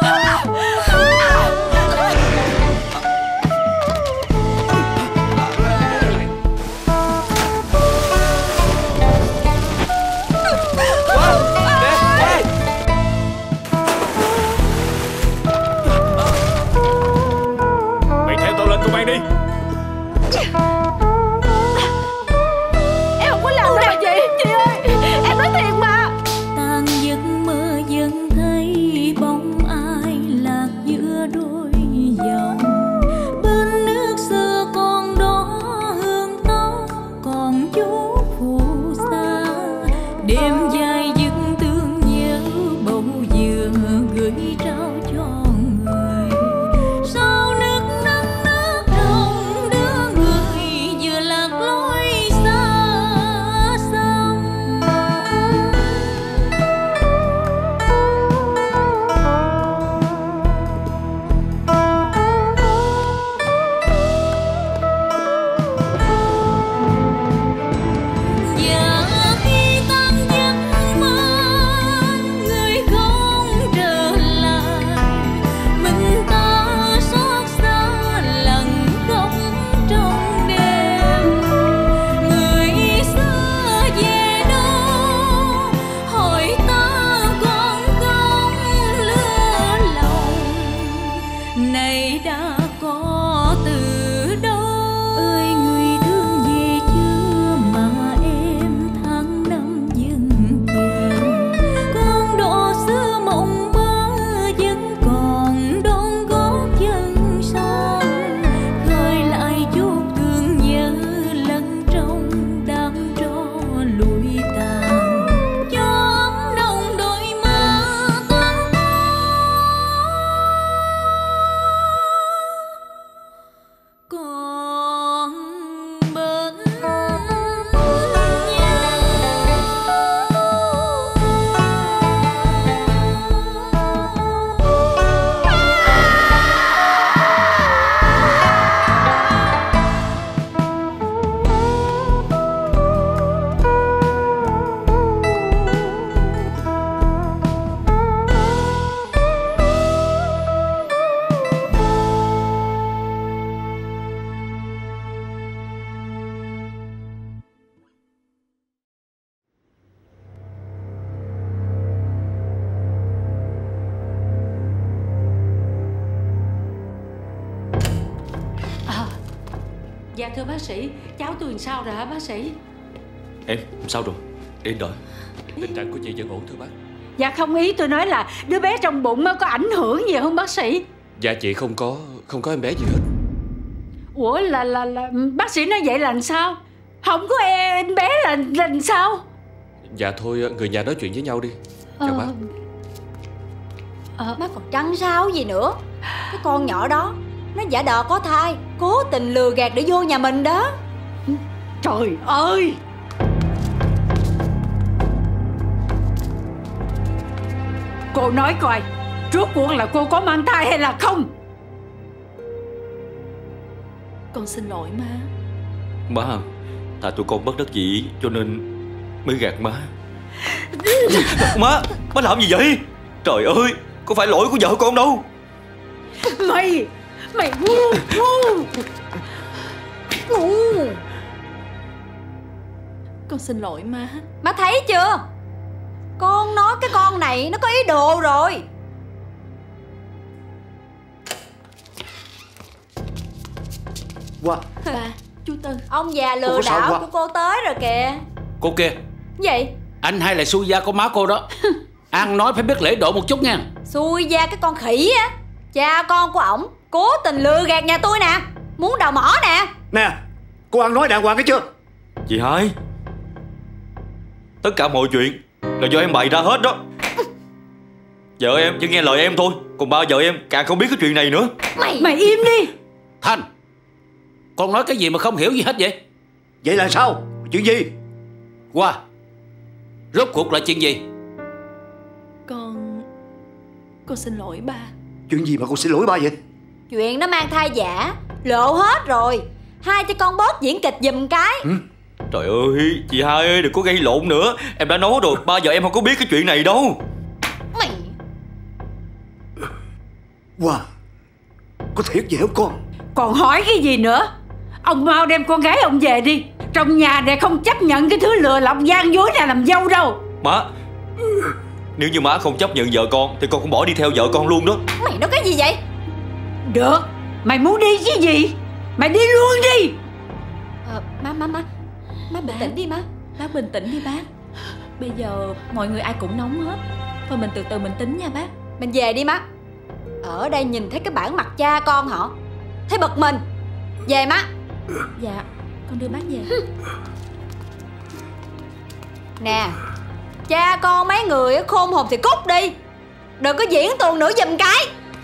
Dạ thưa bác sĩ, cháu tôi làm sao rồi hả bác sĩ? Em sao rồi? Để đợi. Tình trạng của chị vẫn ổn thưa bác. Dạ không, ý tôi nói là đứa bé trong bụng có ảnh hưởng gì không bác sĩ? Dạ chị không có em bé gì hết. Ủa là bác sĩ nói vậy là làm sao? Không có em bé là làm sao? Dạ thôi người nhà nói chuyện với nhau đi. Chào bác. Bác còn trăng sao gì nữa. Cái con nhỏ đó nó giả đò có thai, cố tình lừa gạt để vô nhà mình đó. Trời ơi! Cô nói coi, rốt cuộc là cô có mang thai hay là không? Con xin lỗi má. Má, tại tụi con bất đắc dĩ cho nên mới gạt má. Má làm gì vậy? Trời ơi, có phải lỗi của vợ con đâu. Mày ngu. Con xin lỗi má. Má thấy chưa? Con nói cái con này nó có ý đồ rồi. Wow. Ba, chú Tư. Ông già lừa đảo của cô tới rồi kìa. Cô kia. Gì? Anh hay là xui gia con má cô đó. Ăn nói phải biết lễ độ một chút nha. Xui gia cái con khỉ á. Cha con của ổng cố tình lừa gạt nhà tôi nè, muốn đào mỏ nè. Nè, cô ăn nói đàng hoàng cái chưa? Chị Hai, tất cả mọi chuyện là do em bày ra hết đó. Vợ em chỉ nghe lời em thôi, còn ba vợ em càng không biết cái chuyện này nữa. Mày im đi. Thanh, con nói cái gì mà không hiểu gì hết vậy? Vậy là sao? Chuyện gì? Qua, rốt cuộc là chuyện gì? Con xin lỗi ba. Chuyện gì mà con xin lỗi ba vậy? Chuyện nó mang thai giả lộ hết rồi. Hai cho con bớt diễn kịch giùm cái. Trời ơi, chị Hai ơi, đừng có gây lộn nữa. Em đã nói rồi, ba vợ em không có biết cái chuyện này đâu. Hoa, có thiệt vậy không con? Còn hỏi cái gì nữa? Ông mau đem con gái ông về đi. Trong nhà này không chấp nhận cái thứ lừa lọc gian dối này làm dâu đâu. Má, nếu như má không chấp nhận vợ con thì con cũng bỏ đi theo vợ con luôn đó. Mày nói cái gì vậy? Được, mày muốn đi chứ gì? Mày đi luôn đi. Má bình tĩnh đi má. Bác bình tĩnh đi bác. Bây giờ mọi người ai cũng nóng hết. Thôi mình từ từ mình tính nha bác. Mình về đi má. Ở đây nhìn thấy cái bản mặt cha con họ thấy bực mình. Về má. Dạ, con đưa bác về. Nè, cha con mấy người khôn hồn thì cút đi. Đừng có diễn tuồng nữa giùm cái.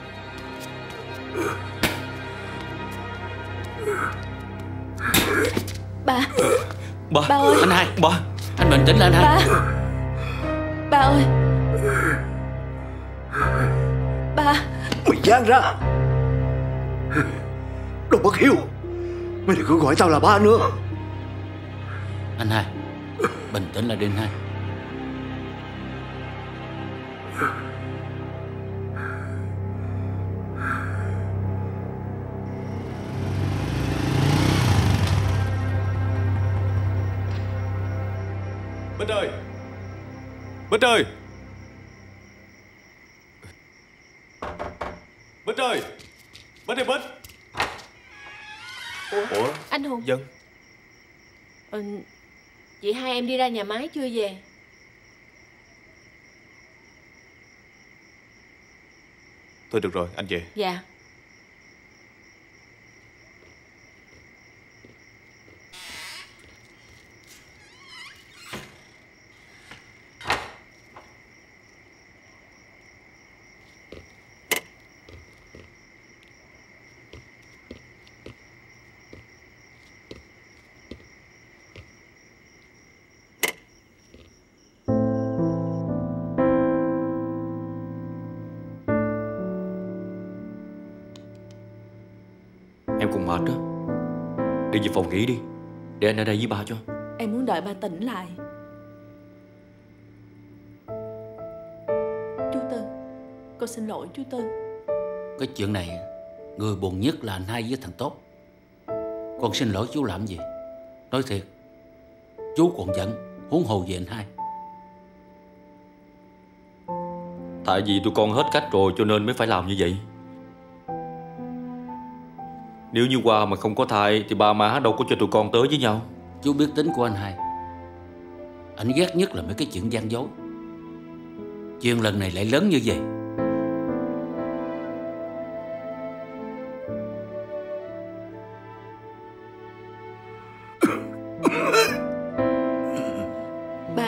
Ba Ba ơi. Anh hai, Ba, anh bình tĩnh lên anh hai. Ba ơi. Ba. Mày gian ra. Đồ bất hiếu. Mày đừng có gọi tao là ba nữa. Anh hai, bình tĩnh lại đi anh hai. Bích ơi, Bích ơi, Bích ơi, Bích ơi, Bích. Ủa? Anh Hùng. Dân. Chị hai em đi ra nhà máy chưa về? Thôi được rồi, anh về. Dạ. Em cũng mệt đó. Đi về phòng nghỉ đi. Để anh ở đây với ba cho. Em muốn đợi ba tỉnh lại. Chú Tư, con xin lỗi chú Tư. Cái chuyện này người buồn nhất là anh hai với thằng Tốt. Con xin lỗi chú làm gì? Nói thiệt, chú còn giận, huống hồ về anh hai. Tại vì tụi con hết cách rồi cho nên mới phải làm như vậy. Nếu như Hoa mà không có thai thì ba má đâu có cho tụi con tới với nhau. Chú biết tính của anh hai. Anh ghét nhất là mấy cái chuyện gian dối. Chuyện lần này lại lớn như vậy. Ba.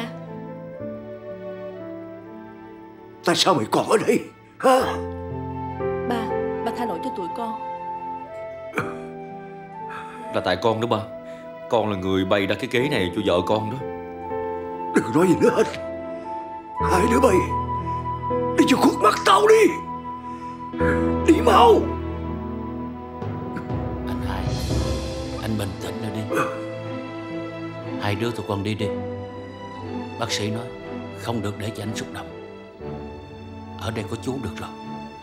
Tại sao mày còn ở đây hả? Ba tha lỗi cho tụi con. Là tại con đó ba. Con là người bày ra cái kế này cho vợ con đó. Đừng nói gì nữa hết. Hai đứa bay đi cho khuất mắt tao đi. Đi mau. Anh hai, anh bình tĩnh lại đi. Hai đứa tụi con đi đi. Bác sĩ nói không được để cho anh xúc động. Ở đây có chú được rồi.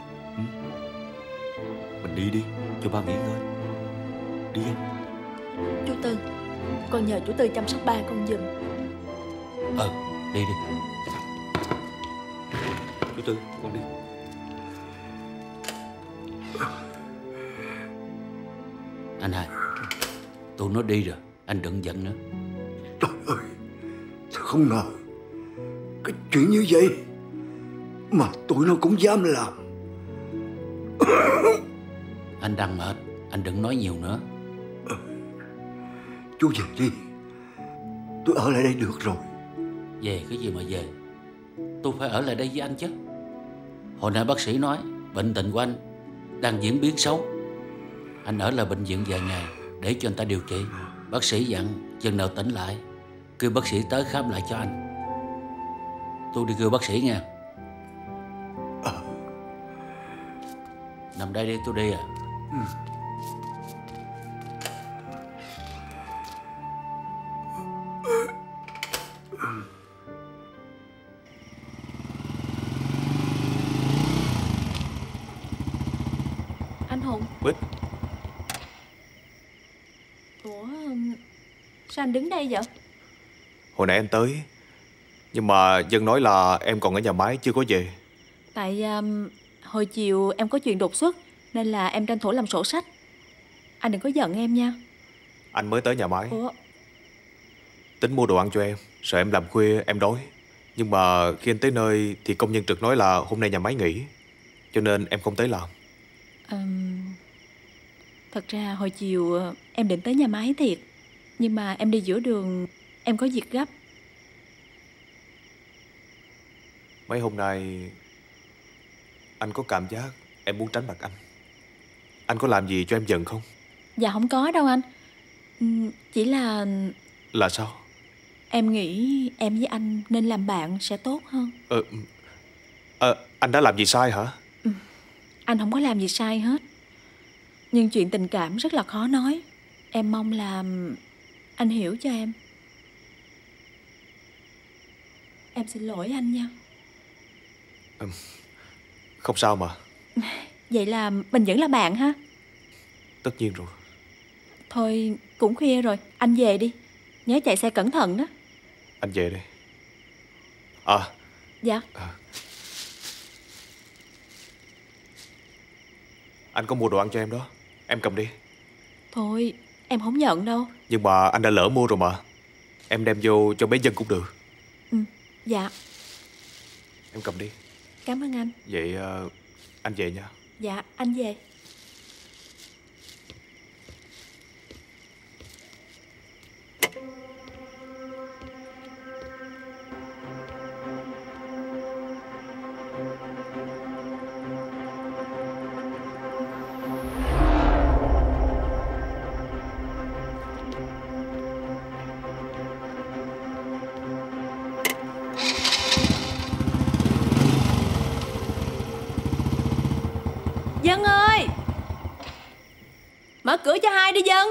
Mình đi đi, cho ba nghỉ ngơi. Đi em. Chú Tư, con nhờ chú Tư chăm sóc ba con giùm. Đi đi. Chú Tư, con đi. Anh hai, tụi nó đi rồi, anh đừng giận nữa. Trời ơi, sao không ngờ cái chuyện như vậy mà tụi nó cũng dám làm. Anh đang mệt, anh đừng nói nhiều nữa. Chú về đi. Tôi ở lại đây được rồi. Về cái gì mà về? Tôi phải ở lại đây với anh chứ. Hồi nãy bác sĩ nói bệnh tình của anh đang diễn biến xấu. Anh ở lại bệnh viện vài ngày để cho anh ta điều trị. Bác sĩ dặn chừng nào tỉnh lại kêu bác sĩ tới khám lại cho anh. Tôi đi kêu bác sĩ nha. Nằm đây đi, tôi đi à. Bích. Ủa, sao anh đứng đây vậy? Hồi nãy em tới, nhưng mà Dân nói là em còn ở nhà máy chưa có về. Tại hồi chiều em có chuyện đột xuất nên là em tranh thủ làm sổ sách. Anh đừng có giận em nha. Anh mới tới nhà máy. Ủa? Tính mua đồ ăn cho em, sợ em làm khuya em đói. Nhưng mà khi anh tới nơi thì công nhân trực nói là hôm nay nhà máy nghỉ, cho nên em không tới làm. Thật ra hồi chiều em định tới nhà máy thiệt, nhưng mà em đi giữa đường, em có việc gấp. Mấy hôm nay anh có cảm giác em muốn tránh mặt anh. Anh có làm gì cho em giận không? Dạ không có đâu anh. Chỉ là... Là sao? Em nghĩ em với anh nên làm bạn sẽ tốt hơn. Anh đã làm gì sai hả? Anh không có làm gì sai hết. Nhưng chuyện tình cảm rất là khó nói. Em mong là anh hiểu cho em. Em xin lỗi anh nha. Không sao mà. Vậy là mình vẫn là bạn ha? Tất nhiên rồi. Thôi cũng khuya rồi, anh về đi. Nhớ chạy xe cẩn thận đó. Anh về đây. Dạ. Anh có mua đồ ăn cho em đó, em cầm đi. Thôi em không nhận đâu. Nhưng mà anh đã lỡ mua rồi mà. Em đem vô cho bé Dân cũng được. Dạ. Em cầm đi. Cảm ơn anh. Vậy anh về nha. Dạ anh về. Dân ơi, mở cửa cho hai đi Dân.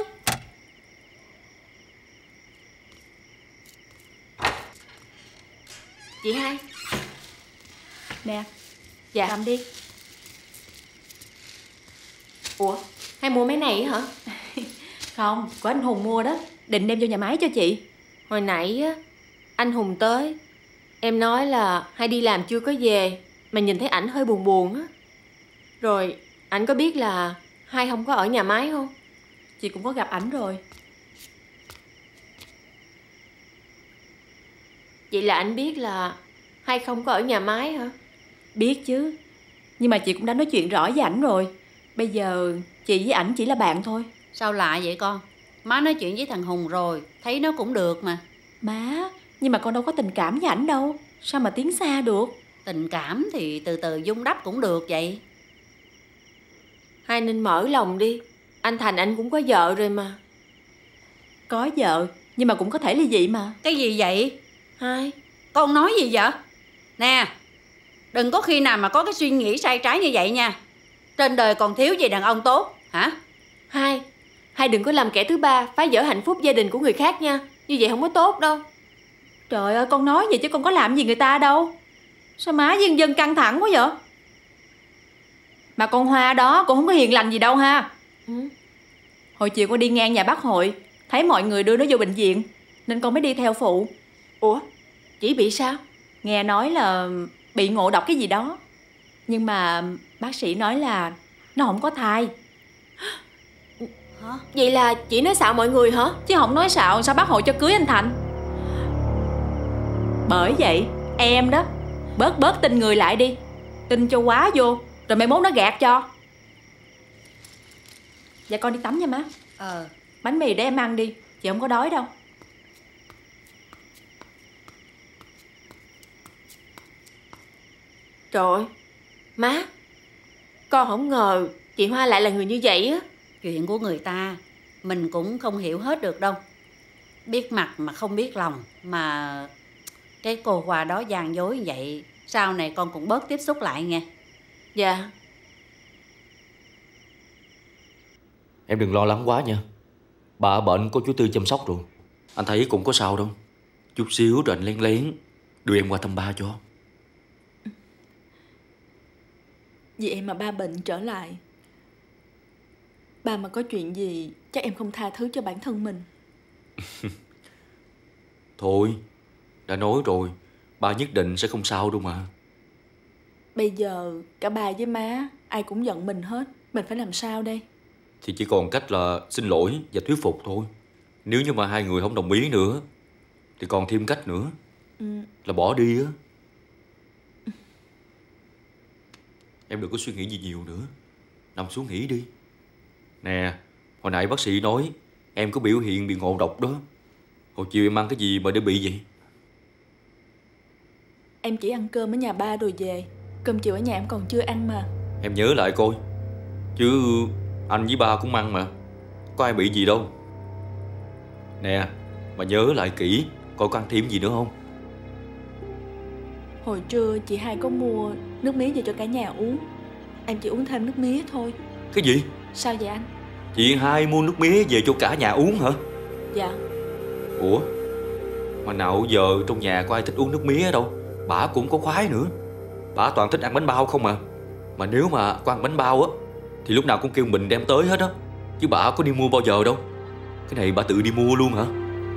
Chị hai. Nè. Dạ. Cầm đi. Ủa, hai mua mấy này hả? Không, của anh Hùng mua đó. Định đem vô nhà máy cho chị. Hồi nãy á, anh Hùng tới, em nói là hai đi làm chưa có về, mà nhìn thấy ảnh hơi buồn buồn á. Rồi ảnh có biết là hai không có ở nhà máy không? Chị cũng có gặp ảnh rồi. Vậy là ảnh biết là hai không có ở nhà máy hả? Biết chứ. Nhưng mà chị cũng đã nói chuyện rõ với ảnh rồi. Bây giờ chị với ảnh chỉ là bạn thôi. Sao lạ vậy con? Má nói chuyện với thằng Hùng rồi, thấy nó cũng được mà. Má, nhưng mà con đâu có tình cảm với ảnh đâu. Sao mà tiến xa được? Tình cảm thì từ từ vun đắp cũng được vậy. Hai nên mở lòng đi. Anh Thành anh cũng có vợ rồi mà. Có vợ, nhưng mà cũng có thể ly dị mà. Cái gì vậy? Hai. Con nói gì vậy? Nè, đừng có khi nào mà có cái suy nghĩ sai trái như vậy nha. Trên đời còn thiếu gì đàn ông tốt, hả? Hai đừng có làm kẻ thứ ba phá vỡ hạnh phúc gia đình của người khác nha. Như vậy không có tốt đâu. Trời ơi, con nói vậy chứ con có làm gì người ta đâu. Sao má Dân Dân căng thẳng quá vậy? Mà con Hoa đó cũng không có hiền lành gì đâu ha. Hồi chiều con đi ngang nhà bác Hội, thấy mọi người đưa nó vô bệnh viện, nên con mới đi theo phụ. Ủa, chị bị sao? Nghe nói là bị ngộ độc cái gì đó. Nhưng mà bác sĩ nói là nó không có thai. Hả? Vậy là chị nói xạo mọi người hả? Chứ không nói xạo sao bác Hội cho cưới anh Thành. Bởi vậy em đó, bớt tin người lại đi. Tin cho quá vô, rồi mai mốt nó gạt cho. Dạ con đi tắm nha má. Bánh mì để em ăn đi, chị không có đói đâu. Trời ơi, má, con không ngờ chị Hoa lại là người như vậy á. Chuyện của người ta mình cũng không hiểu hết được đâu. Biết mặt mà không biết lòng. Mà cái cô Hoa đó gian dối như vậy, sau này con cũng bớt tiếp xúc lại nghe. Dạ. Em đừng lo lắng quá nha. Bà bệnh có chú Tư chăm sóc rồi. Anh thấy cũng có sao đâu. Chút xíu rồi anh lén lén đưa em qua thăm ba cho. Vậy mà ba bệnh trở lại, Ba mà có chuyện gì chắc em không tha thứ cho bản thân mình. Thôi, đã nói rồi, ba nhất định sẽ không sao đâu mà. Bây giờ cả ba với má ai cũng giận mình hết. Mình phải làm sao đây? Thì chỉ còn cách là xin lỗi và thuyết phục thôi. Nếu như mà hai người không đồng ý nữa thì còn thêm cách nữa, là bỏ đi á. Em đừng có suy nghĩ gì nhiều nữa, nằm xuống nghỉ đi. Nè, hồi nãy bác sĩ nói em có biểu hiện bị ngộ độc đó. Hồi chiều em ăn cái gì mà để bị vậy? Em chỉ ăn cơm ở nhà ba rồi về. Cơm chiều ở nhà em còn chưa ăn mà. Em nhớ lại coi, chứ anh với ba cũng ăn mà, có ai bị gì đâu. Nè, mà nhớ lại kỹ coi có ăn thêm gì nữa không. Hồi trưa chị hai có mua nước mía về cho cả nhà uống. Em chỉ uống thêm nước mía thôi. Cái gì? Sao vậy anh? Chị hai mua nước mía về cho cả nhà uống hả? Dạ. Ủa, mà nào giờ trong nhà có ai thích uống nước mía đâu. Bả cũng có khoái nữa. Bả toàn thích ăn bánh bao không à. Mà nếu mà có ăn bánh bao á thì lúc nào cũng kêu mình đem tới hết á, chứ bả có đi mua bao giờ đâu. Cái này bả tự đi mua luôn hả?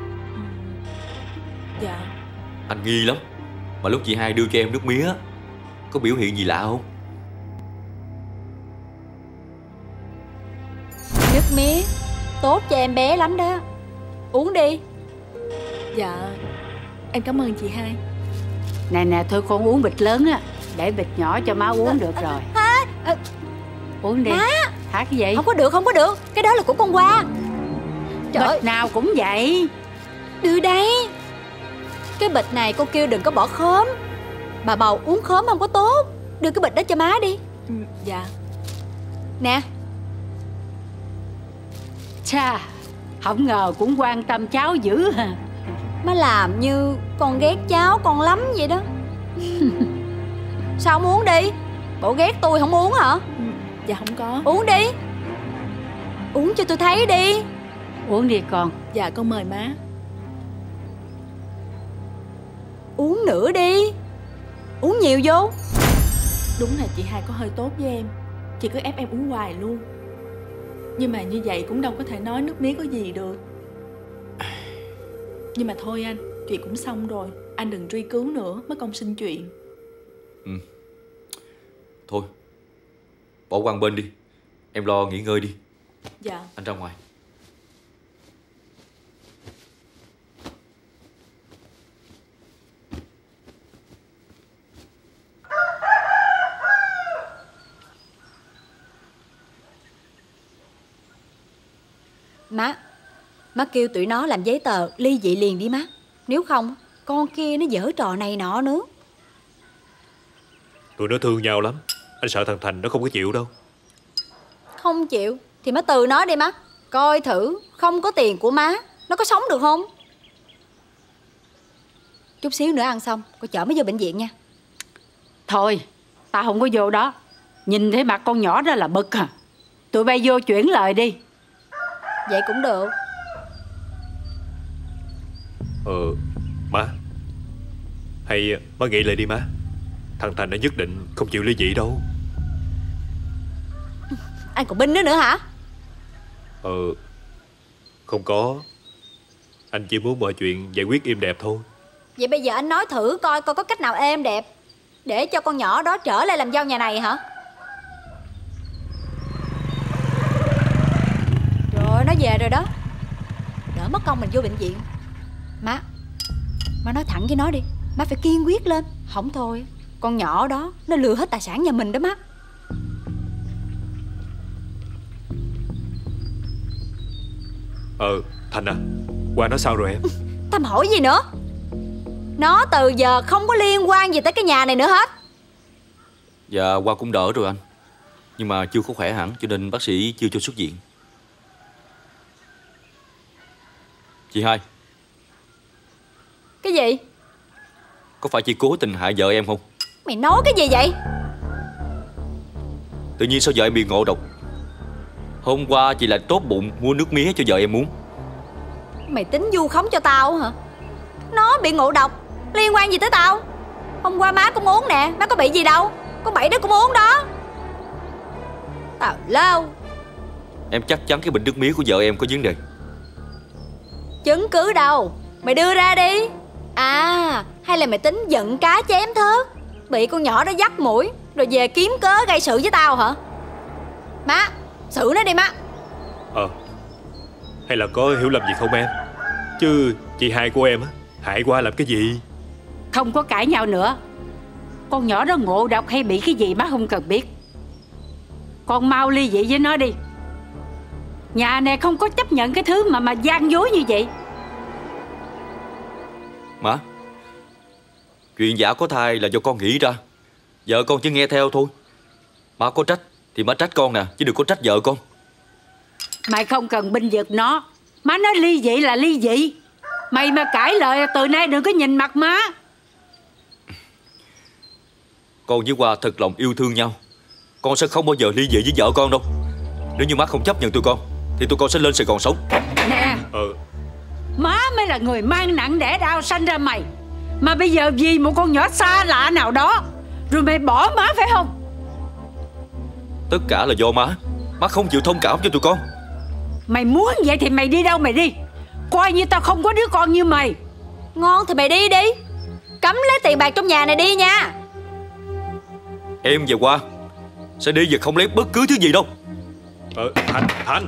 Dạ. Anh nghi lắm. Mà lúc chị hai đưa cho em nước mía có biểu hiện gì lạ không? Nước mía tốt cho em bé lắm đó, uống đi. Dạ, em cảm ơn chị hai. Nè thôi con uống bịch lớn á, để bịch nhỏ cho má uống được rồi. Uống đi. Má, hả? Cái gì? Không có được, cái đó là của con Hoa. Trời ơi, Bịch nào cũng vậy. đưa đây. Cái bịch này cô kêu đừng có bỏ khóm. Bà bầu uống khóm không có tốt. Đưa cái bịch đó cho má đi. Dạ. Nè. Chà, không ngờ cũng quan tâm cháu dữ hả? Má làm như con ghét cháu con lắm vậy đó. Sao không uống đi? Bộ ghét tôi không uống hả? Dạ không có. Uống đi. Uống cho tôi thấy đi. Uống đi con. Dạ con mời má. Uống nữa đi. Uống nhiều vô. Đúng là chị hai có hơi tốt với em. Chị cứ ép em uống hoài luôn. Nhưng mà như vậy cũng đâu có thể nói nước mía có gì được. Nhưng mà thôi anh, chuyện cũng xong rồi. Anh đừng truy cứu nữa, mất công sinh chuyện. Thôi, bỏ qua một bên đi. Em lo nghỉ ngơi đi. Dạ. Anh ra ngoài. Má kêu tụi nó làm giấy tờ ly dị liền đi má. Nếu không con kia nó giở trò này nọ nữa. Tụi nó thương nhau lắm. Anh sợ thằng Thành nó không có chịu đâu. Không chịu thì má từ nó đi má. Coi thử không có tiền của má nó có sống được không. Chút xíu nữa ăn xong cô chở mới vô bệnh viện nha. Thôi, tao không có vô đó. Nhìn thấy mặt con nhỏ đó là bực à. Tụi bay vô chuyển lời đi. Vậy cũng được. Má, hay má nghĩ lại đi má. Thằng Thành nó nhất định không chịu ly dị đâu. Anh còn binh nữa hả? Không có. Anh chỉ muốn mọi chuyện giải quyết êm đẹp thôi. Vậy bây giờ anh nói thử coi có cách nào êm đẹp để cho con nhỏ đó trở lại làm dâu nhà này hả? Rồi nó về rồi đó. Đỡ mất công mình vô bệnh viện. Má nói thẳng với nó đi. Má phải kiên quyết lên. Không thôi con nhỏ đó nó lừa hết tài sản nhà mình đó má. Thành à, Hoa nó sao rồi em? Thăm hỏi gì nữa. Nó từ giờ không có liên quan gì tới cái nhà này nữa hết. Dạ, Hoa cũng đỡ rồi anh. Nhưng mà chưa có khỏe hẳn cho nên bác sĩ chưa cho xuất viện. Chị hai. Cái gì? Có phải chị cố tình hại vợ em không? Mày nói cái gì vậy? Tự nhiên sao vợ em bị ngộ độc? Hôm qua chị lại tốt bụng mua nước mía cho vợ em uống. Mày tính vu khống cho tao hả? Nó bị ngộ độc liên quan gì tới tao? Hôm qua má cũng uống nè. Má có bị gì đâu. Con Bảy đó cũng uống đó. Tào lao. Em chắc chắn cái bình nước mía của vợ em có vấn đề. Chứng cứ đâu? Mày đưa ra đi. À, hay là mày tính giận cá chém thớt, bị con nhỏ đó dắt mũi rồi về kiếm cớ gây sự với tao hả? Má, xử nó đi má. Hay là có hiểu lầm gì không em? Chứ chị hai của em á, hại qua làm cái gì? Không có cãi nhau nữa. Con nhỏ đó ngộ độc hay bị cái gì má không cần biết. Con mau ly dị với nó đi. Nhà này không có chấp nhận cái thứ mà gian dối như vậy. Má, chuyện giả có thai là do con nghĩ ra. Vợ con chỉ nghe theo thôi. Má có trách thì má trách con nè, chứ đừng có trách vợ con. Mày không cần binh vực nó. Má nói ly dị là ly dị. Mày mà cãi lời là từ nay đừng có nhìn mặt má. Con với Hoa thật lòng yêu thương nhau. Con sẽ không bao giờ ly dị với vợ con đâu. Nếu như má không chấp nhận tụi con thì tụi con sẽ lên Sài Gòn sống. Nè, má mới là người mang nặng đẻ đau sanh ra mày. Mà bây giờ vì một con nhỏ xa lạ nào đó rồi mày bỏ má phải không? Tất cả là do má. Má không chịu thông cảm cho tụi con. Mày muốn vậy thì mày đi đâu mày đi. Coi như tao không có đứa con như mày. Ngon thì mày đi đi. Cấm lấy tiền bạc trong nhà này đi nha. Em và Hoa sẽ đi và không lấy bất cứ thứ gì đâu. Thành.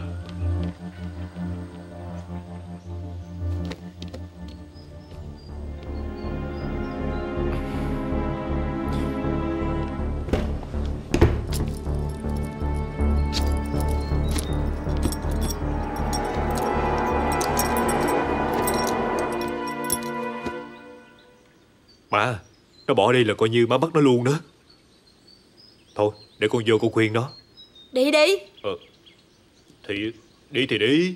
Má, nó bỏ đi là coi như má bắt nó luôn đó. Thôi, để con vô con khuyên nó. Đi đi. Thì đi.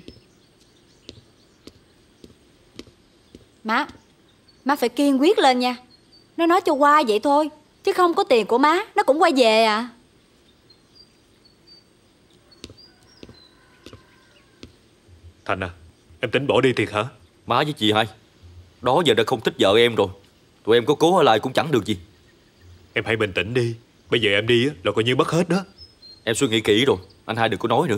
Má phải kiên quyết lên nha. Nó nói cho qua vậy thôi, chứ không có tiền của má nó cũng quay về à. Thành à, em tính bỏ đi thiệt hả? Má với chị hai đó giờ đã không thích vợ em rồi. Tụi em có cố ở lại cũng chẳng được gì. Em hãy bình tĩnh đi. Bây giờ em đi là coi như mất hết đó. Em suy nghĩ kỹ rồi, anh hai đừng có nói nữa.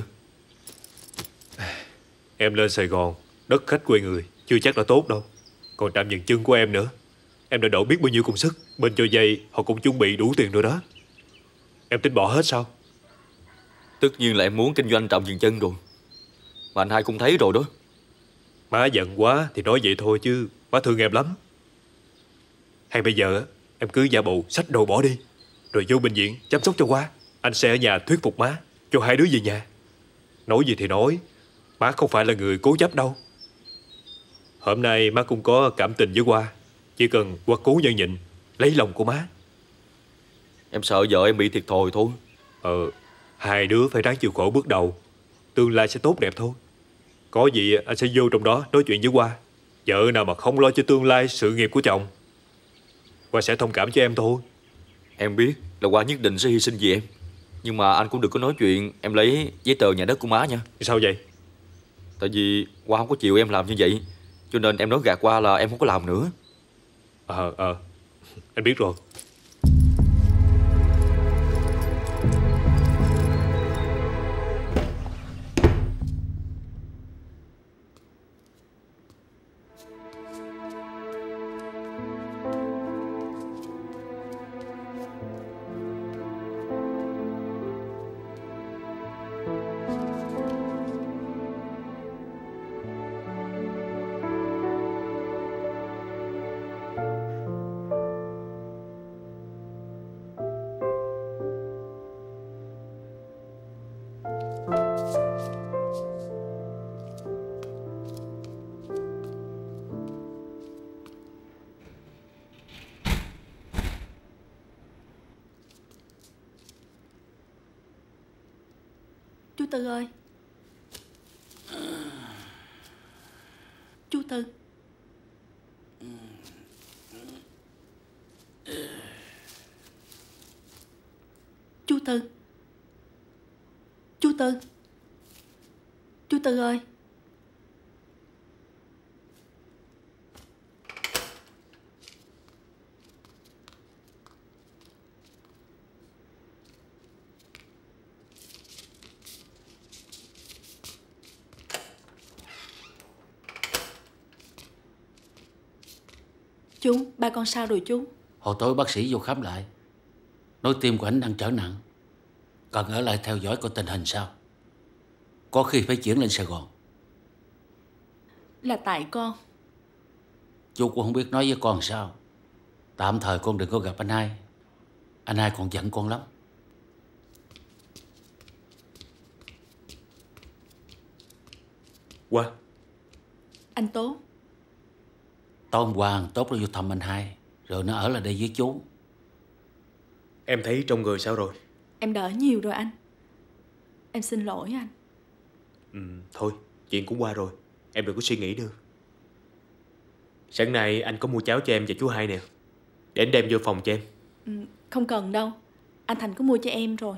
Em lên Sài Gòn, đất khách quê người, chưa chắc là tốt đâu. Còn trạm dừng chân của em nữa. Em đã đổ biết bao nhiêu công sức. Bên cho vay họ cũng chuẩn bị đủ tiền rồi đó. Em tính bỏ hết sao? Tất nhiên là em muốn kinh doanh trạm dừng chân rồi. Mà anh hai cũng thấy rồi đó. Má giận quá thì nói vậy thôi chứ má thương em lắm. Hay bây giờ em cứ giả bộ xách đồ bỏ đi, rồi vô bệnh viện chăm sóc cho Hoa. Anh sẽ ở nhà thuyết phục má cho hai đứa về nhà. Nói gì thì nói, má không phải là người cố chấp đâu. Hôm nay má cũng có cảm tình với Hoa. Chỉ cần Hoa cố nhẫn nhịn, lấy lòng của má. Em sợ vợ em bị thiệt thòi thôi. Hai đứa phải ráng chịu khổ bước đầu. Tương lai sẽ tốt đẹp thôi. Có gì anh sẽ vô trong đó nói chuyện với Hoa. Vợ nào mà không lo cho tương lai sự nghiệp của chồng, Hoa sẽ thông cảm cho em thôi. Em biết là Hoa nhất định sẽ hy sinh vì em. Nhưng mà anh cũng đừng có nói chuyện em lấy giấy tờ nhà đất của má nha. Sao vậy? Tại vì Hoa không có chịu em làm như vậy, cho nên em nói gạt Hoa là em không có làm nữa. Anh biết rồi. Chú Tư ơi. Chú Tư. Chú Tư. Chú Tư. Chú Tư ơi. Chú, ba con sao rồi chú? Hồi tối bác sĩ vô khám lại, nói tim của anh đang trở nặng, cần ở lại theo dõi coi tình hình sao. Có khi phải chuyển lên Sài Gòn. Là tại con. Chú cũng không biết nói với con sao. Tạm thời con đừng có gặp anh hai. Anh hai còn giận con lắm. Qua. Anh Tốt. Tối hôm qua thằng Tốt nó vô thăm anh hai, rồi nó ở lại đây với chú. Em thấy trong người sao rồi? Em đỡ nhiều rồi anh. Em xin lỗi anh. Thôi, chuyện cũng qua rồi. Em đừng có suy nghĩ nữa. Sáng nay anh có mua cháo cho em và chú Hai nè. Để anh đem vô phòng cho em. Không cần đâu. Anh Thành có mua cho em rồi.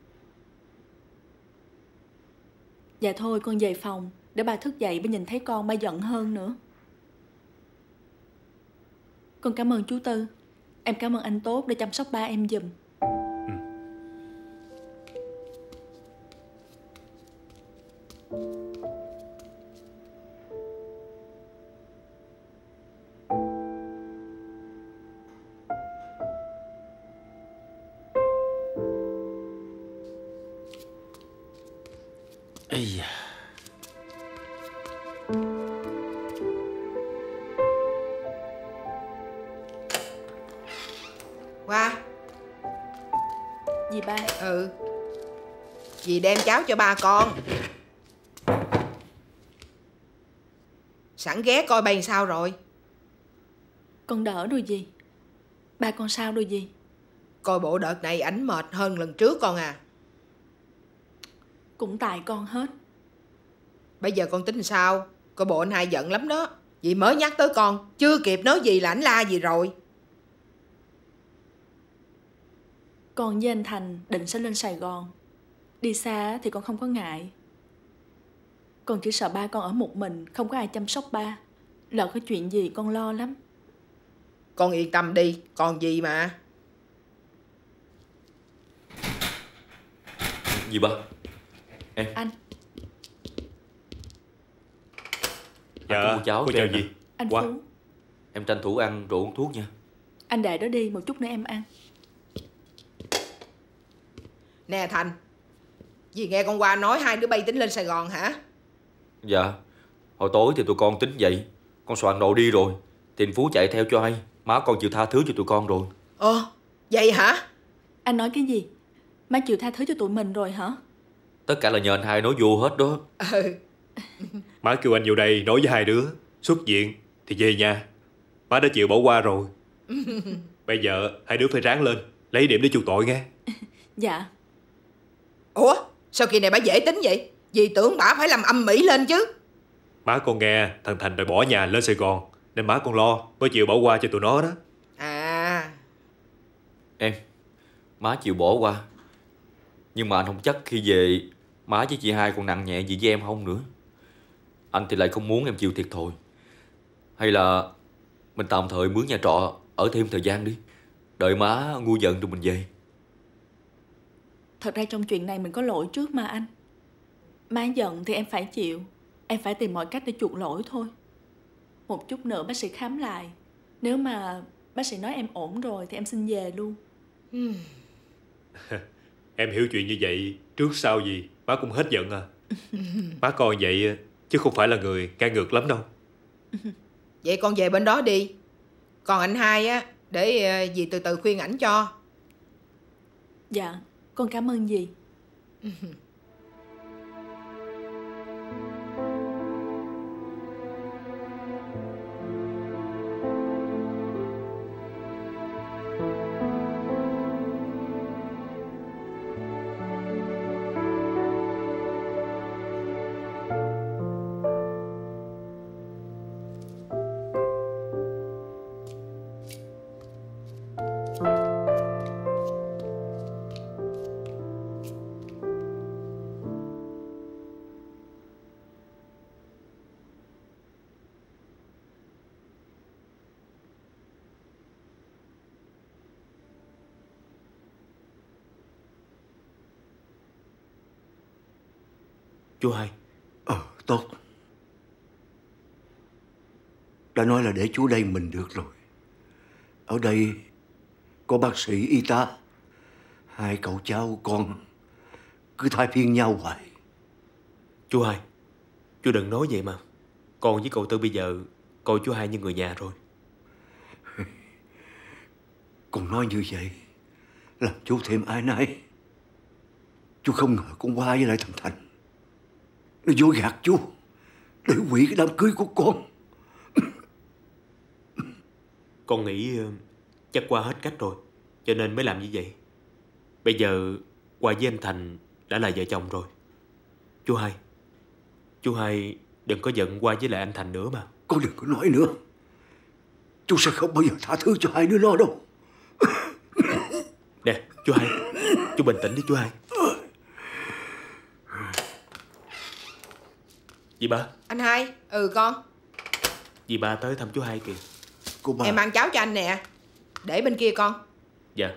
Dạ thôi con về phòng. Để ba thức dậy ba nhìn thấy con ba giận hơn nữa. Con cảm ơn chú Tư. Em cảm ơn anh Tốt đã chăm sóc ba em giùm. Ây da. Qua. Gì ba? Dì đem cháo cho ba con. Sẵn ghé coi bay sao rồi. Con đỡ rồi gì? Ba con sao rồi gì? Coi bộ đợt này ảnh mệt hơn lần trước con à. Cũng tại con hết. Bây giờ con tính sao? Coi bộ anh hai giận lắm đó. Dì mới nhắc tới con, chưa kịp nói gì là ảnh la gì rồi. Con với anh Thành định sẽ lên Sài Gòn. Đi xa thì con không có ngại. Con chỉ sợ ba con ở một mình, không có ai chăm sóc ba. Lỡ có chuyện gì con lo lắm. Con yên tâm đi, còn gì mà. Gì ba? Em. Anh. Dạ, mua cháo cô cho chào em gì? nè. Anh Qua. Phú. Em tranh thủ ăn rồi uống thuốc nha. Anh để đó đi, một chút nữa em ăn. Nè Thành, dì nghe con qua nói hai đứa bay tính lên Sài Gòn hả? Dạ. Hồi tối thì tụi con tính vậy. Con soạn đồ đi rồi thì anh Phú chạy theo cho hay. Má con chịu tha thứ cho tụi con rồi. Vậy hả? Anh nói cái gì? Má chịu tha thứ cho tụi mình rồi hả? Tất cả là nhờ anh hai nói vô hết đó. Má kêu anh vô đây nói với hai đứa. Xuất viện thì về nhà. Má đã chịu bỏ qua rồi. Bây giờ hai đứa phải ráng lên, lấy điểm để chuộc tội nghe. Dạ. Ủa, sao kỳ này bà dễ tính vậy? Dì tưởng bà phải làm âm mỹ lên chứ. Má con nghe thằng Thành đòi bỏ nhà lên Sài Gòn, nên má con lo mới chịu bỏ qua cho tụi nó đó. À. Em, má chịu bỏ qua. Nhưng mà anh không chắc khi về má với chị hai còn nặng nhẹ gì với em không nữa. Anh thì lại không muốn em chịu thiệt thòi. Hay là mình tạm thời mướn nhà trọ ở thêm thời gian đi. Đợi má nguôi giận rồi mình về. Thật ra trong chuyện này mình có lỗi trước mà anh. Má giận thì em phải chịu. Em phải tìm mọi cách để chuộc lỗi thôi. Một chút nữa bác sĩ khám lại. Nếu mà bác sĩ nói em ổn rồi thì em xin về luôn. Em hiểu chuyện như vậy, trước sau gì má cũng hết giận à. Má coi vậy chứ không phải là người ngang ngược lắm đâu. Vậy con về bên đó đi. Còn anh hai á, để dì từ từ khuyên ảnh cho. Dạ, con cảm ơn dì. Chú Hai. Tốt. Đã nói là để chú đây mình được rồi. Ở đây có bác sĩ y tá, hai cậu cháu con cứ thay phiên nhau hoài. Chú Hai, chú đừng nói vậy mà. Con với cậu Tư bây giờ coi chú Hai như người nhà rồi. Con nói như vậy làm chú thêm áy náy. Chú không ngờ con Hoa với lại thằng Thành nó dối gạt chú để hủy cái đám cưới của con. Con nghĩ chắc qua hết cách rồi, cho nên mới làm như vậy. Bây giờ Hoa với anh Thành đã là vợ chồng rồi. Chú Hai đừng có giận Hoa với lại anh Thành nữa mà. Con đừng có nói nữa. Chú sẽ không bao giờ tha thứ cho hai đứa nó đâu. Nè chú Hai, chú bình tĩnh đi chú Hai. Dì ba. Anh Hai. Ừ con. Dì ba tới thăm chú Hai kìa. Cô ba. Em ăn cháo cho anh nè. Để bên kia con. Dạ.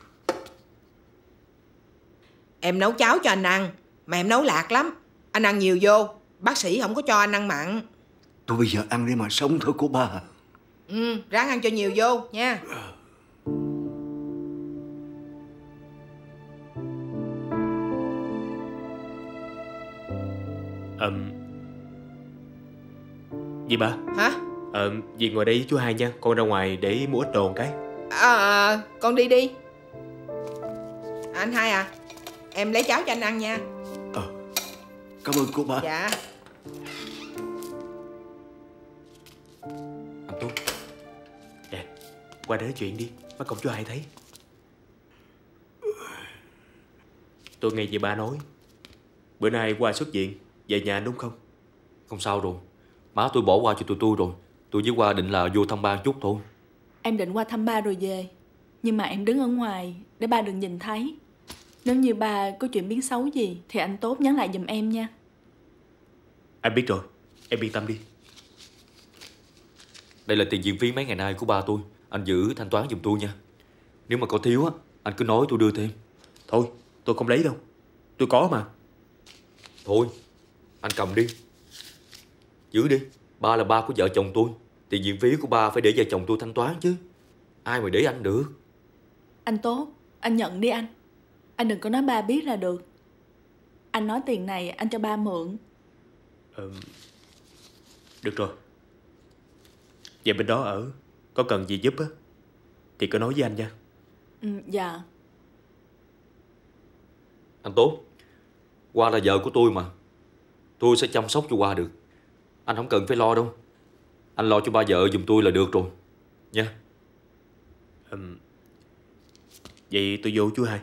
Em nấu cháo cho anh ăn, mà em nấu lạc lắm. Anh ăn nhiều vô, bác sĩ không có cho anh ăn mặn. Tôi bây giờ ăn để mà sống thôi cô ba. Ráng ăn cho nhiều vô nha. Dì ba. Hả? Dì ngồi đây với chú Hai nha. Con ra ngoài để mua ít đồ một cái. Con đi đi. Anh Hai à, em lấy cháo cho anh ăn nha. Cảm ơn cô ba. Dạ. Anh Tú. Nè, qua để nói chuyện đi, bắt công chú Hai thấy. Tôi nghe dì ba nói bữa nay Hoa xuất viện về nhà đúng không? Không sao rồi. Má tôi bỏ qua cho tụi tôi rồi. Tôi với Hoa định là vô thăm ba chút thôi. Em định qua thăm ba rồi về, nhưng mà em đứng ở ngoài để ba đừng nhìn thấy. Nếu như ba có chuyện biến xấu gì thì anh Tốt nhắn lại giùm em nha. Anh biết rồi, em yên tâm đi. Đây là tiền viện phí mấy ngày nay của ba tôi. Anh giữ thanh toán giùm tôi nha. Nếu mà có thiếu á, anh cứ nói tôi đưa thêm. Thôi, tôi không lấy đâu. Tôi có mà. Thôi, anh cầm đi. Giữ đi. Ba là ba của vợ chồng tôi. Tiền viện phí của ba phải để vợ chồng tôi thanh toán chứ. Ai mà để anh được. Anh Tốt, anh nhận đi anh. Anh đừng có nói ba biết là được. Anh nói tiền này anh cho ba mượn. Được rồi. Về bên đó ở, có cần gì giúp á thì cứ nói với anh nha. Dạ. Anh Tốt, Hoa là vợ của tôi mà. Tôi sẽ chăm sóc cho Hoa được. Anh không cần phải lo đâu. Anh lo cho ba vợ giùm tôi là được rồi nha. Vậy tôi vô chú Hai.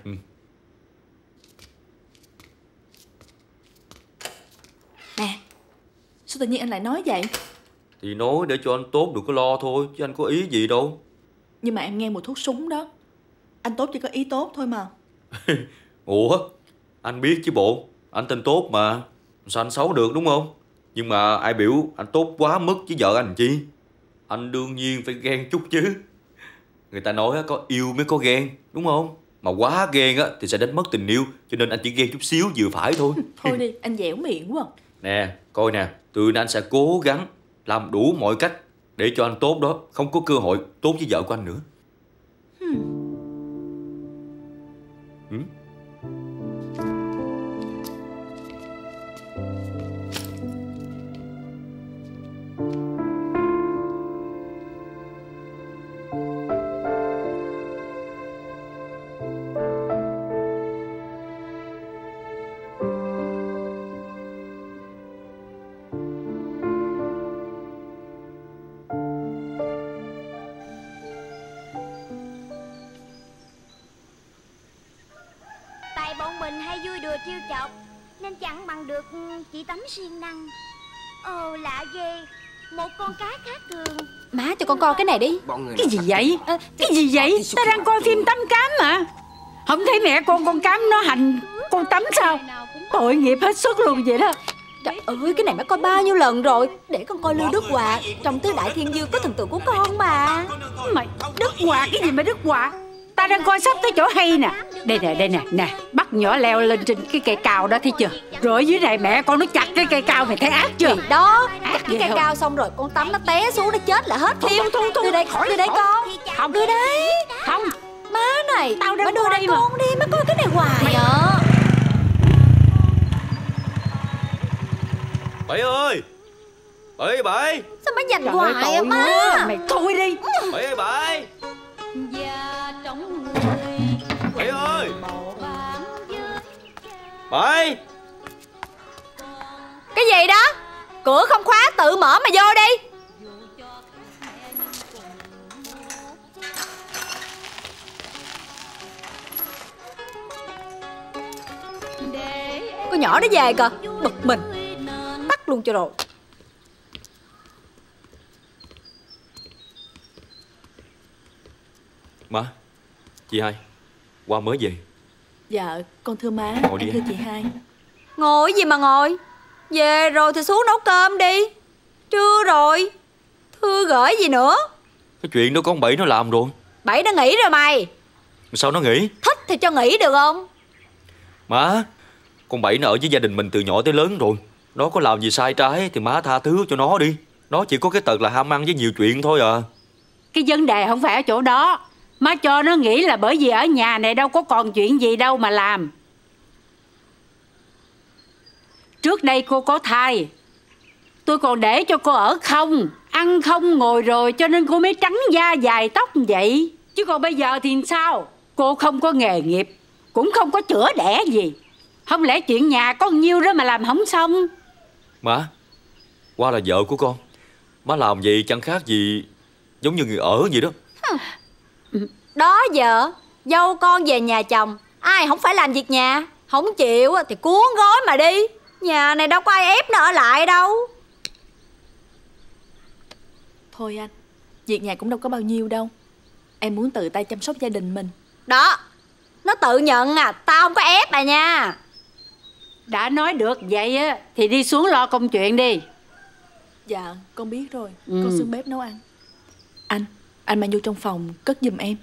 Nè, sao tự nhiên anh lại nói vậy? Thì nói để cho anh Tốt đừng có lo thôi, chứ anh có ý gì đâu. Nhưng mà em nghe mùi thuốc súng đó. Anh Tốt chỉ có ý tốt thôi mà. Ủa, anh biết chứ bộ. Anh tên Tốt mà. Sao anh xấu được đúng không? Nhưng mà ai biểu anh tốt quá mức với vợ anh chi. Anh đương nhiên phải ghen chút chứ. Người ta nói có yêu mới có ghen, đúng không? Mà quá ghen á thì sẽ đánh mất tình yêu. Cho nên anh chỉ ghen chút xíu vừa phải thôi. Thôi đi, anh dẻo miệng quá. Nè, coi nè, từ nay anh sẽ cố gắng làm đủ mọi cách để cho anh Tốt đó không có cơ hội tốt với vợ của anh nữa. Tại bọn mình hay vui đùa trêu chọc nên chẳng bằng được chị Tấm siêng năng. Ồ lạ ghê, một con cá khác thường. Má cho con coi cái này đi. Cái gì vậy? Cái gì vậy? Ta đang coi phim Tấm Cám mà. Không thấy mẹ con Cám nó hành con Tấm sao? Tội nghiệp hết sức luôn vậy đó. Trời ơi, cái này má coi bao nhiêu lần rồi. Để con coi Lưu Đức Hòa. Trong Tứ Đại Thiên Dương có thần tượng của con mà. Mày, Đức Hòa cái gì mà Đức Hòa? Ta đang coi sắp tới chỗ hay nè. Đây nè, bắt nhỏ leo lên trên cái cây cao đó thấy chưa? Rồi ở dưới này mẹ con nó chặt cái cây cao, mày thấy ác chưa? Thì đó, chặt cái cây cao xong rồi con Tấm nó té xuống nó chết là hết phim. Từ đây con. Không. Đưa đây. Không. Má này, Tao đang má đưa coi đây mà. con đi, má coi cái này hoài à. Bảy ơi! Bảy! Sao má giành Trời ơi, hoài à tội má? quá. Mày thôi đi. Bảy! Bảy ơi! Bảy! Cái gì đó? Cửa không khóa tự mở mà vô đi. Con nhỏ nó về kìa. Bực mình. Tắt luôn cho rồi. Má, chị hai, Hoa mới về. Dạ con thưa má. Ngồi đi em thưa em. chị hai. Ngồi gì mà ngồi. Về rồi thì xuống nấu cơm đi. Trưa rồi. Thư gửi gì nữa. Cái chuyện đó con Bảy nó làm rồi. Bảy đã nghỉ rồi mày. Sao nó nghỉ? Thích thì cho nghỉ được không? Má, con Bảy nó ở với gia đình mình từ nhỏ tới lớn rồi. Nó có làm gì sai trái thì má tha thứ cho nó đi. Nó chỉ có cái tật là ham ăn với nhiều chuyện thôi à. Cái vấn đề không phải ở chỗ đó. Má cho nó nghĩ là bởi vì ở nhà này đâu có còn chuyện gì đâu mà làm. Trước đây cô có thai, tôi còn để cho cô ở không, ăn không ngồi rồi, cho nên cô mới trắng da dài tóc như vậy. Chứ còn bây giờ thì sao? Cô không có nghề nghiệp, cũng không có chữa đẻ gì. Không lẽ chuyện nhà có nhiêu đó mà làm không xong? Má, Hoa là vợ của con. Má làm vậy chẳng khác gì giống như người ở vậy đó. Đó vợ, dâu con về nhà chồng, ai không phải làm việc nhà. Không chịu thì cuốn gói mà đi. Nhà này đâu có ai ép nó ở lại đâu. Thôi anh, việc nhà cũng đâu có bao nhiêu đâu. Em muốn tự tay chăm sóc gia đình mình. Đó, nó tự nhận à, tao không có ép à nha. Đã nói được vậy á thì đi xuống lo công chuyện đi. Dạ con biết rồi. Con xuống bếp nấu ăn. Anh mang vô trong phòng cất giùm em.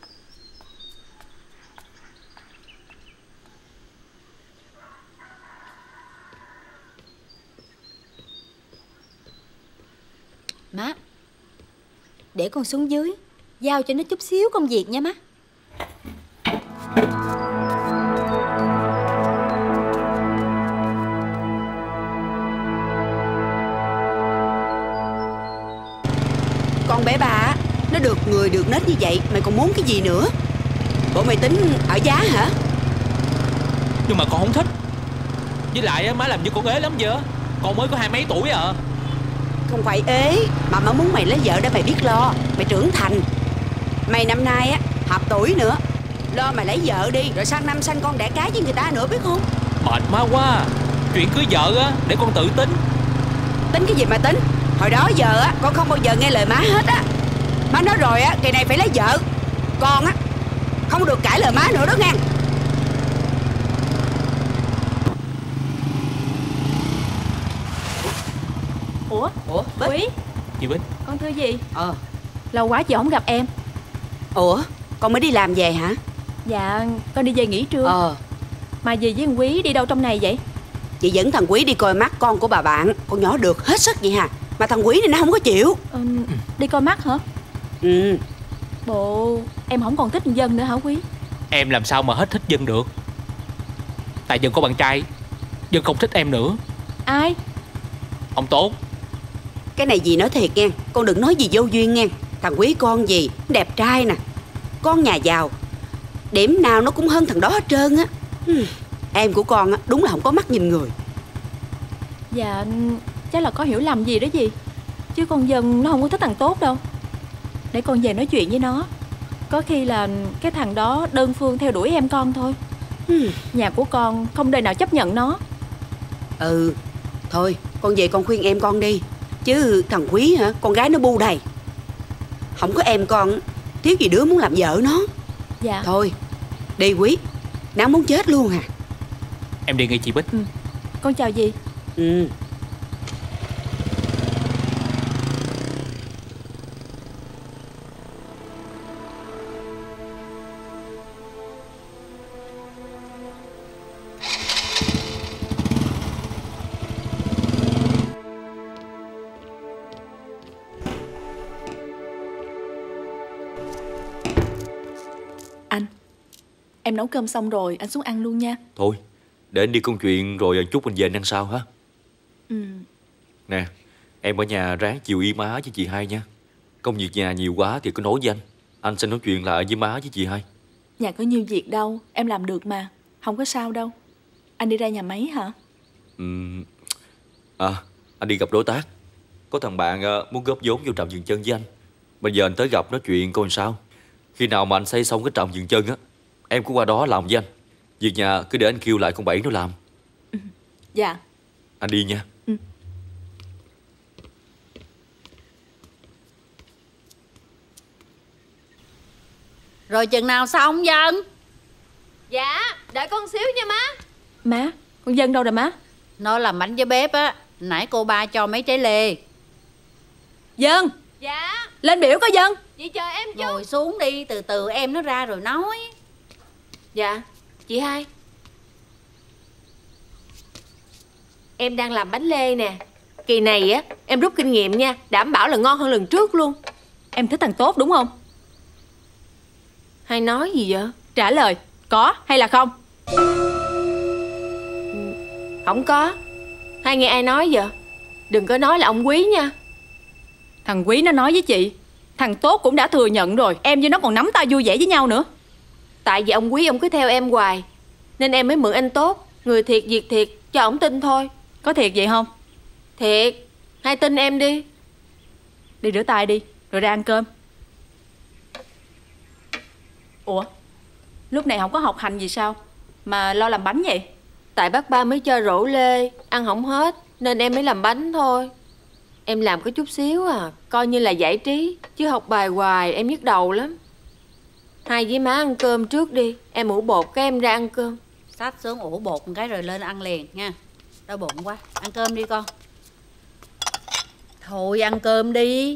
Má, để con xuống dưới, giao cho nó chút xíu công việc nha má. Con bé bà, nó được người được nết như vậy, mày còn muốn cái gì nữa? Bộ mày tính ở giá hả? Nhưng mà con không thích. Với lại á, má làm như con ế lắm vậy. Con mới có 20 mấy tuổi à. Không phải ế, mà má muốn mày lấy vợ để mày biết lo, mày trưởng thành. Mày năm nay á, hợp tuổi nữa. Lo mày lấy vợ đi, rồi sang năm sanh con đẻ cái với người ta nữa biết không? Mệt má quá. Chuyện cưới vợ á, để con tự tính. Tính cái gì mà tính? Hồi đó giờ á, con không bao giờ nghe lời má hết á. Má nói rồi á, kỳ này phải lấy vợ. Con á, không được cãi lời má nữa đó nghe. Ủa Bích. Chị Bích. con thưa gì? Ờ. Lâu quá chị không gặp em. Ủa, con mới đi làm về hả? Dạ con đi về nghỉ trưa. Mà dì với thằng Quý đi đâu trong này vậy? Chị dẫn thằng Quý đi coi mắt con của bà bạn. Con nhỏ được hết sức vậy hả? Mà thằng Quý này nó không có chịu. Đi coi mắt hả? Ừ. Bộ em không còn thích thằng Dân nữa hả Quý? Em làm sao mà hết thích Dân được. Tại Dân có bạn trai, Dân không thích em nữa. Ai? Ông Tốt. Cái này dì nói thiệt nghe. Con đừng nói gì vô duyên nghe. Thằng Quý con dì đẹp trai nè, con nhà giàu, điểm nào nó cũng hơn thằng đó hết trơn á. Em của con á, đúng là không có mắt nhìn người. Dạ chắc là có hiểu lầm gì đó gì. Chứ con Dân nó không có thích thằng Tốt đâu. Để con về nói chuyện với nó. Có khi là cái thằng đó đơn phương theo đuổi em con thôi. Nhà của con không đời nào chấp nhận nó. Ừ. Thôi con về con khuyên em con đi. Chứ thằng Quý hả, con gái nó bu đầy. Không có em con, thiếu gì đứa muốn làm vợ nó. Dạ. Thôi đi Quý, nắng muốn chết luôn à. Em đi ngay chị Bích. Con chào dì. Anh, em nấu cơm xong rồi, anh xuống ăn luôn nha. Thôi, để anh đi công chuyện rồi chút mình về anh ăn sau ha. Nè, em ở nhà ráng chiều y má với chị hai nha. Công việc nhà nhiều quá thì cứ nói với anh sẽ nói chuyện lại với má với chị hai. Nhà có nhiều việc đâu, em làm được mà. Không có sao đâu. Anh đi ra nhà máy hả? Anh đi gặp đối tác. Có thằng bạn muốn góp vốn vô trạm dừng chân với anh. Bây giờ anh tới gặp nói chuyện coi sao. Khi nào mà anh xây xong cái trạm dừng chân á, em cũng qua đó làm với anh. Việc nhà cứ để anh kêu lại con Bảy nó làm. Dạ. Anh đi nha. Rồi chừng nào xong Dân? Dạ, đợi con xíu nha má. Má, con Dân đâu rồi má? Nó làm bánh với bếp á. Nãy cô ba cho mấy trái lê. Dân. Dạ. Lên biểu có Dân. Chị chờ em chút. Ngồi xuống đi, từ từ em nó ra rồi nói. Dạ, chị hai. Em đang làm bánh lê nè. Kỳ này á, em rút kinh nghiệm nha. Đảm bảo là ngon hơn lần trước luôn. Em thích thằng Tốt đúng không? Hai nói gì vậy? Trả lời, có hay là không? Không có. Hai nghe ai nói vậy? Đừng có nói là ông Quý nha. Thằng Quý nó nói với chị. Thằng Tốt cũng đã thừa nhận rồi. Em với nó còn nắm tay vui vẻ với nhau nữa. Tại vì ông Quý ông cứ theo em hoài, nên em mới mượn anh Tốt. Người thiệt việc thiệt, cho ổng tin thôi. Có thiệt vậy không? Thiệt. Hai tin em đi. Đi rửa tay đi, rồi ra ăn cơm. Ủa, lúc này không có học hành gì sao mà lo làm bánh vậy? Tại bác ba mới cho rổ lê, ăn không hết nên em mới làm bánh thôi. Em làm có chút xíu à, coi như là giải trí. Chứ học bài hoài em nhức đầu lắm. Hai với má ăn cơm trước đi. Em ủ bột cái em ra ăn cơm. Xách xuống ủ bột một cái rồi lên ăn liền nha. Đau bụng quá. Ăn cơm đi con. Thôi ăn cơm đi.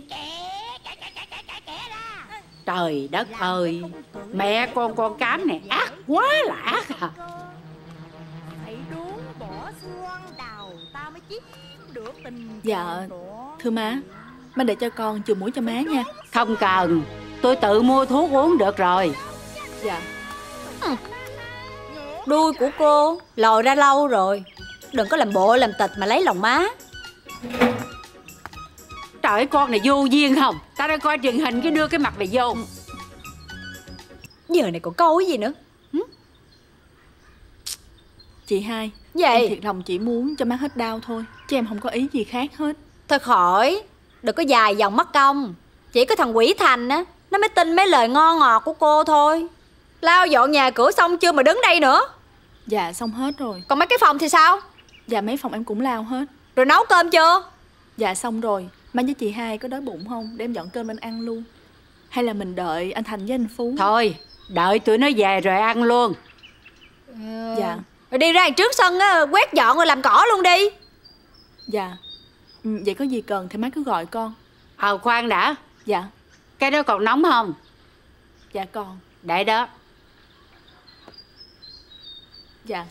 Trời đất ơi, mẹ con cám này ác quá là ác à. Phải đốn bỏ xoan đào ta mới chiếm được tình. Dạ, thưa má để cho con chườm mũi cho má nha. Không cần, tôi tự mua thuốc uống được rồi. Dạ. Đuôi của cô lòi ra lâu rồi. Đừng có làm bộ làm tịch mà lấy lòng má. Trời ơi, con này vô duyên không? Tao đang coi truyền hình cái đưa cái mặt mày vô. Giờ này còn câu cái gì nữa? Chị hai, vậy em thiệt lòng chỉ muốn cho má hết đau thôi, chứ em không có ý gì khác hết. Thôi khỏi, đừng có dài dòng mất công. Chỉ có thằng Quỷ Thành á, nó mới tin mấy lời ngon ngọt của cô thôi. Lau dọn nhà cửa xong chưa mà đứng đây nữa? Dạ xong hết rồi. Còn mấy cái phòng thì sao? Dạ mấy phòng em cũng lau hết. Rồi nấu cơm chưa? Dạ xong rồi. Má với chị hai có đói bụng không? Để em dọn cơm lên ăn luôn. Hay là mình đợi anh Thành với anh Phú? Thôi, đợi tụi nó về rồi ăn luôn. Dạ. Rồi đi ra trước sân á, quét dọn rồi làm cỏ luôn đi. Dạ. Vậy có gì cần thì má cứ gọi con. Khoan đã. Dạ. Cái đó còn nóng không? Dạ còn. Để đó. Dạ.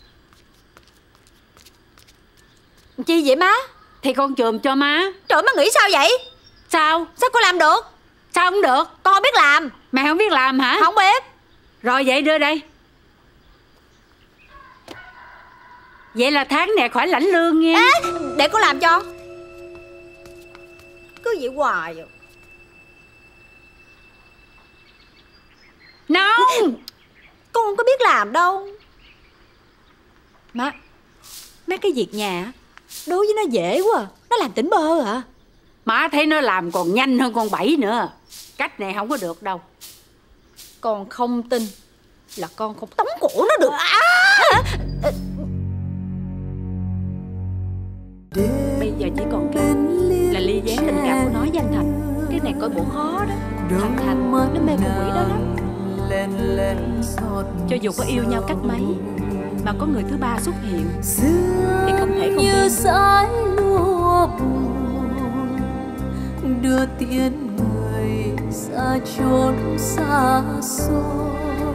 Chi vậy má? Thì con chườm cho má. Trời, má nghĩ sao vậy? Sao? Sao cô làm được? Sao không được? Con không biết làm. Mày không biết làm hả? Không biết. Rồi vậy đưa đây. Vậy là tháng này khỏi lãnh lương nha. Ê, để cô làm cho. Cứ vậy hoài rồi. Nông. Con không có biết làm đâu. Má, mấy cái việc nhà đối với nó dễ quá à. Nó làm tỉnh bơ à. Má thấy nó làm còn nhanh hơn con Bảy nữa. Cách này không có được đâu. Con không tin là con không tống cổ nó được. Bây giờ chỉ còn cái là ly gián tình cảm của nó với anh Thành. Cái này coi bộ khó đó. Thằng Thành nó mê con Quỷ đó lắm. Cho dù có yêu nhau cách mấy mà có người thứ ba xuất hiện thì không thể không yêu. Sái lúa buồn đưa tiễn người xa chốn xa xôi.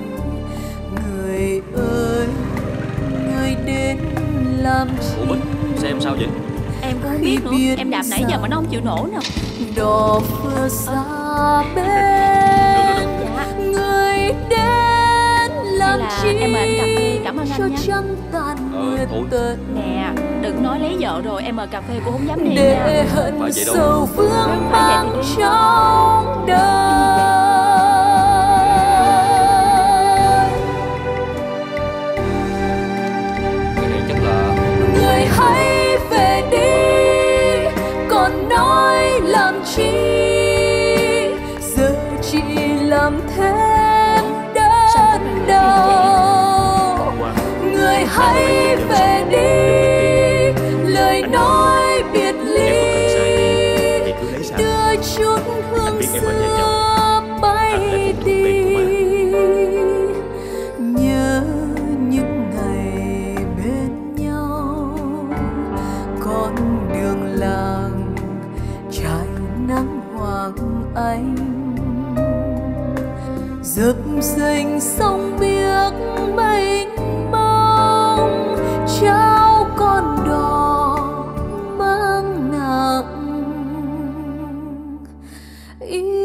Người ơi, người đến làm chi? Ủa Bích, xem sao vậy? Em cũng không biết nữa. Em đạp nãy giờ mà nó không chịu nổ nè. Đò vừa xa bên người trăng tàn nguyệt tận. Nè, đừng nói lấy vợ rồi em mời cà phê cô không dám đi để nha. hận sầu vương mang trong đời. Người hãy về đi, còn nói làm chi, giờ chỉ làm thêm đớn đau. Người hãy về đi, lời nói biệt ly, đưa chút hương xưa bay đi. Nhớ những ngày bên nhau, con đường làng trải nắng hoàng anh, dập dềnh sông biếc mênh mông, trao con đò mang nặng.